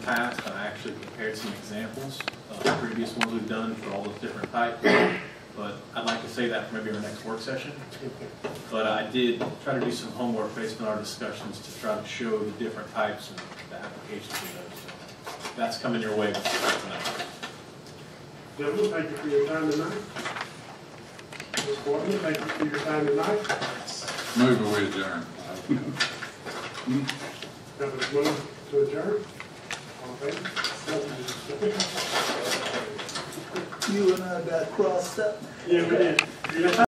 past, and I actually prepared some examples of the previous ones we've done for all those different types. But I'd like to say that for maybe our next work session. But I did try to do some homework based on our discussions to try to show the different types and the applications of those. So that's coming your way tonight. Gentlemen, thank you for your time tonight. Ms. Quarterman, thank you for your time tonight. Move we adjourn. Have a move to adjourn. All in favor? You and I got crossed up. Yeah, we did.